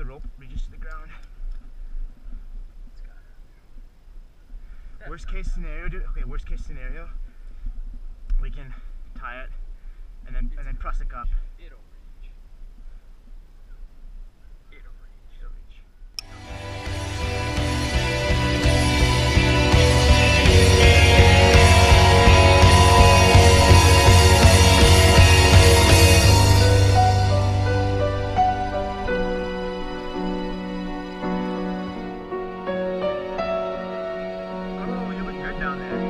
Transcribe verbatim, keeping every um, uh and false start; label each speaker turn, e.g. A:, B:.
A: rope reaches to the ground. Worst case scenario, dude. Okay, worst case scenario, we can tie it and then and then press it up.
B: It'll reach. It'll reach.
A: It'll reach. Oh, you look good down there.